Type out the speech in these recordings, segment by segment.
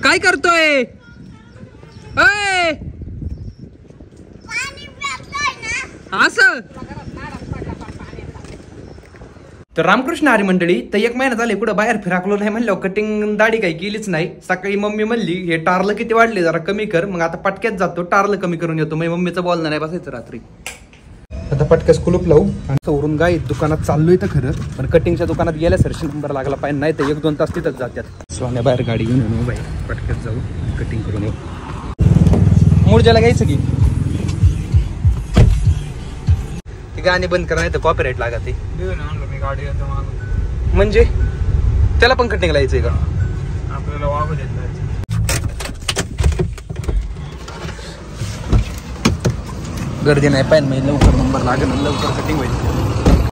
काय करतोय? असं तर रामकृष्ण हरी मंडळी, तर एक महिना झाले कुठं बाहेर फिराकलो नाही म्हणलं, कटिंग दाढी काही केलीच नाही. सकाळी मम्मी म्हणली हे टारलं किती वाढले जरा कमी कर, मग आता पटक्यात जातो टारलं कमी करून येतो. मग मम्मीचं बोलणं नाही बसायचं रात्री. आता पटक्यास कुलूप लावू आणि वरून गाई दुकानात चाललोय तर खरं, पण कटिंगच्या दुकानात गेल्या सरशी नंबर लागला पाहिजे, नाही तर 1-2 तास तिथंच जातात. सोन्या बाहेर गाडी घेऊन येऊ बाई, पटक्यात जाऊ कटिंग करून येऊ. मूर्जाला घ्यायचं की गाणी बंद करा, नाही तर कॉपीराईट लागत. म्हणजे त्याला पण कटिंग लायचंय का आपल्याला? वागू देत नाही. गर्दी नाही पाहिजे, म्हणजे लवकर नंबर लागेल, लवकर कटिंग होईल.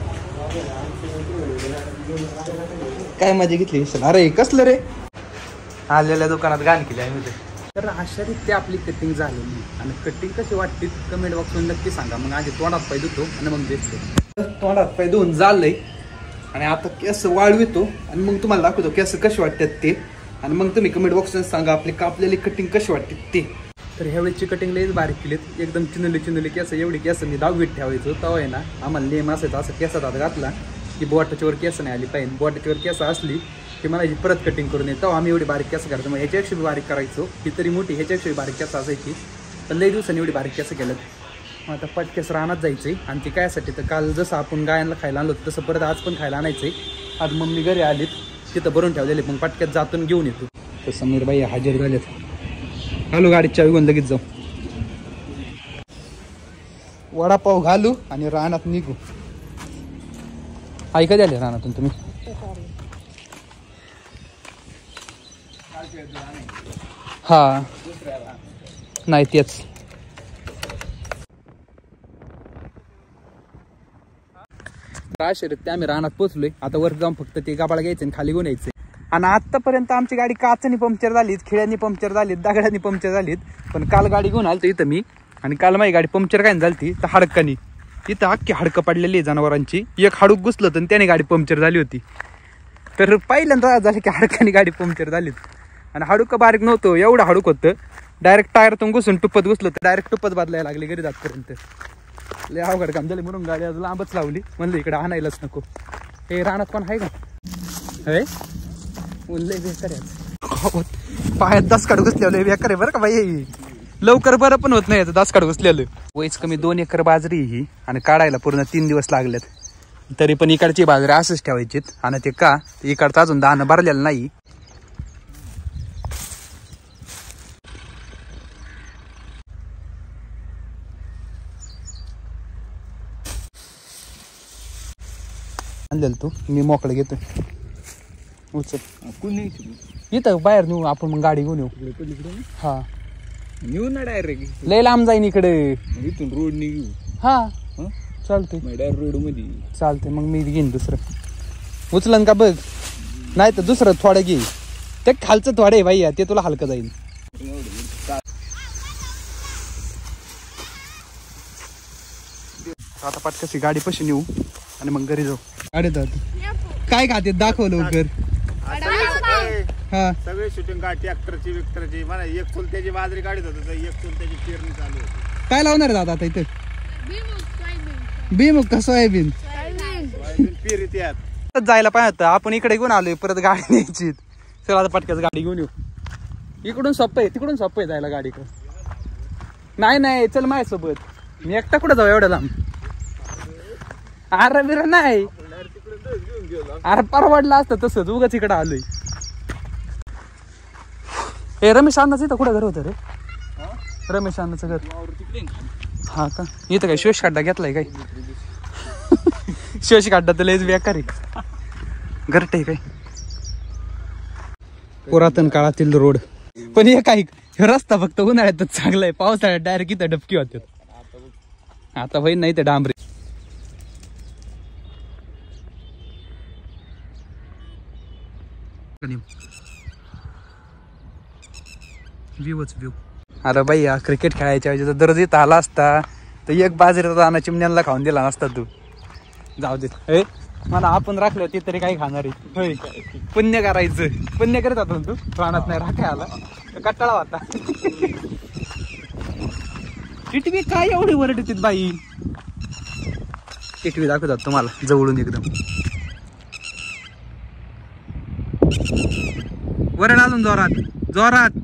काय मजा घेतली? अरे कसलं रे, आलेल्या दुकानात गाणी केली आहे. तर अशा रीत्या आपली कटिंग झालेली, आणि कटिंग कशी वाटते कमेंट बॉक्समध्ये नक्की सांगा. मग आधी तोंडात पाय धुतो आणि मग दिसतो. तोंडात पाय धुवून झालंय आणि आता केस वाळवितो आणि मग तुम्हाला दाखवतो केस कशी वाटतात ते, आणि मग तुम्ही कमेंट बॉक्समध्ये सांगा आपली कापलेली कटिंग कशी वाटते ते. तर ह्यावेळेची कटिंग लईच बारीक केलीत, एकदम चिनुली केस. एवढी केस मी 10वीत ठेवायचो तेव्हा आहे ना, आम्हाला नेम असायचं असं केसात हात घातला की बोटाच्यावर केस नाही आली पाहिजे. बोटाच्यावर केस असली की मला ही परत कटिंग करून येतो. आम्ही एवढी बारीक केस करायचो, मग ह्याच्यापेक्षा बी बारीक करायचो. ही तरी मोठी, ह्याच्यापेक्षा बारीक केस असायची. तर लई दिवसांनी एवढी बारीक केस केलं. मग आता पटकेस रानात जायचंय, आणि ती कायसाठी तर काल जसं आपण गायांना खायला आणलो तसं परत आज पण खायला आणायचंय. आज मम्मी घरी आलीत, तिथं भरून ठेवलेले, मग पटक्यात जातून घेऊन येतो. तर समीर बाई हजर झालेत. घालू गाडीत चावी घेऊन लगेच जाऊ, वडापाव घालू आणि रानात निघू. आई कधी आले रानातून तुम्ही? हा नाही तेच. त्या आम्ही रानात पोचलोय. आता वर जाऊन फक्त ते गाबाळ घ्यायचं आणि खाली घेऊन यायचं. आणि आतापर्यंत आमची गाडी काचानी पंक्चर झालीत, खिळ्यांनी पंक्चर झालीत, दगडांनी पंक्चर झालीत. पण काल गाडी घेऊन आलतो इथं मी, आणि काल माझी गाडी पंक्चर काय झाली तर हाडकानी. इथं अख्खी हाडकं पडलेली जनावरांची. एक हाडूक घुसलं तर त्याने गाडी पंक्चर झाली होती. तर पहिल्यांदा झालं की हाडकानी गाडी पंक्चर झालीत. आणि हाडूक बारीक नव्हतं, एवढं हाडूक होतं. डायरेक्ट टायरतून घुसून टुप्पत घुसलं तर डायरेक्ट टुप्पत बदलायला लागली घरी जातपर्यंत. लय अवघड काम झाले, म्हणून गाडी आज लांबच लावली. म्हणलं इकडे आणायलाच नको. हे रानात कोण आहे का? हे लय बेकार आहे. पायात दसकाड घुसल्यावर लय बेकार आहे बरं का बाई. लवकर बरं पण होत नाही दसकाड घुसलेलं. वयच कमी 2 एकर बाजरी ही, आणि काढायला पूर्ण 3 दिवस लागलेत. तरी पण इकडची बाजरी असंच ठेवायचीत. आणि ते का इकडचं अजून दाणं भरलेलं नाही. आणलेलं तू मी मोकळं घेतो. उचल इथं बाहेर नेऊ आपण, मग गाडी घेऊन येऊ. हा नेऊ ना डायरेक्ट, लय लांब जाईन इकडे. इथून रोड निघू. हा चालतंय, डायरेक्ट रोड मध्ये चालतंय. मग मी घेईन दुसरं. उचलन का बघ, नाही तर दुसरं थोडं घे. ते खालचं थोडं आहे भाई, ते तुला हलकं जाईल. आता पटकशी गाडी पशी नेऊ आणि मग घरी जाऊ. गाडी काय खाते दाखव लवकर. हा सगळे शूटिंग का ट्रॅक्टरची विक्टरची, मला एक चुलत्याची बाजरी काढत होत, एक चुलत्याची पेरणी चालू होती. काय लावणार दादा आता इथे? भुईमुग का सोयाबीन? पेरीत यात जायला पाहिजे. आपण इकडे घेऊन आलोय, परत गाडी न्यायची. चला आता पटक्याच गाडी घेऊन येऊ. इकडून सोपं आहे, तिकडून सोपं आहे जायला गाडी. नाही चल माझ्यासोबत. मी एकटा कुठं जाऊ एवढ्या लांब? अरे बिर नाही, अरे परवडलं असतं तसंच. उगाच इकडं आलोय. हे रमेश अण्णाचं इथं कुठं घर होतं रे? रमेश अण्णाचं घर. हा का? इथं काय शोष खड्डा घेतलाय काय? शोष खड्डा तर लयच बेकार आहे. घरट आहे काय? पुरातन काळातील रोड. पण हे काय रस्ता फक्त उन्हाळ्यातच चांगला आहे, पावसाळ्यात डायरेक्ट इथं डबकी होते. आता होईल नाही तर डांबरे. व्ह्यू. अरे बाई क्रिकेट खेळायच्या वेळेस दरज इथं आला असता तर एक बाजरीचा दाना चिमण्यांना खाऊन दिला नसता तू. जाऊ दे. मला आपण राखलं ते तरी काही खाणार आहे होय. पुण्य करायचं. पुण्य करत होता तू रानात नाही राखाय आला कट्टाळा होता. टिटवी काय एवढी वरडतीत बाई. टिटवी दाखवतात तुम्हाला जवळून एकदम. वरड अजून जोरात जोरात.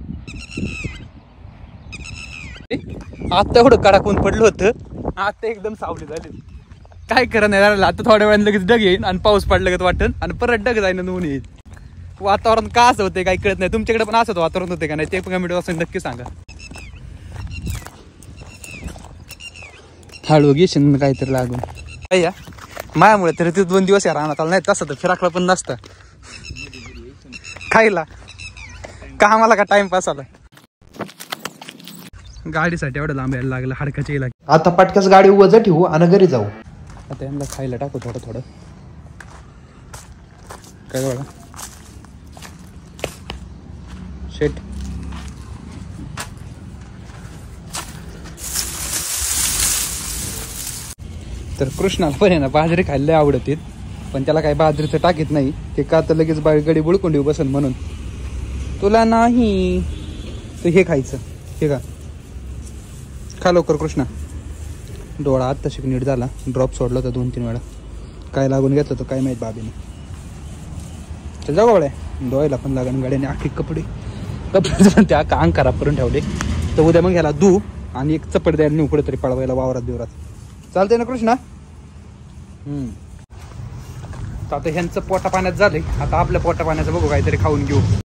आता एवढं कडकून पडलं होतं आता एकदम सावली झाली. काय करा नाही झालं आता थोड्या वेळाने लगेच ढग येईल आणि पाऊस पडलं का वाटन आणि परत ढग जाईन ऊन येईल. वातावरण का असं होते काही कळत नाही. तुमच्याकडे पण असं वातावरण होते का नाही ते पण कमेंट बॉक्समध्ये नक्की सांगा. हळू घेशील काहीतरी लागून या मायामुळे तरी ते 2 दिवस या राहणार आला नाही तसं तर फिराकला पण नसतं खायला का आम्हाला का टाइमपास आला. गाडीसाठी एवढं लांब यायला लागलं हाडकाची येईल. आता पटकस गाडी वजा ठेवू आणि घरी जाऊ. आता यांना खायला टाकू थोडं थोडं. काय बघा शेट. तर कृष्णाला पण आहे ना बाजरी खायला आवडते पण त्याला काही बाजरीचं टाकीत नाही ते का तर लगेच गडी बुळकुंडी बसन म्हणून. तुला नाही तू हे खायचं हे का खा लवकर कृष्णा. डोळा आत्ता शिक नीट झाला ड्रॉप सोडला होता 2-3 वेळा काय लागून घेतलं तर काय माहीत बाबीने. चल जाऊ गोळ्या डोळ्याला पण लागण गाड्याने आखी कपडे पण त्या का अंग खराब करून ठेवले तर उद्या मग ह्याला धू आणि एक चपड द्यायला नेऊ कुठे तरी पळवायला वावरात बिवरात चालतंय ना कृष्णा. आता ह्यांचं पोटा पाण्यात झालंय आता आपल्या पोटा पाण्याचं बघू काहीतरी खाऊन घेऊ.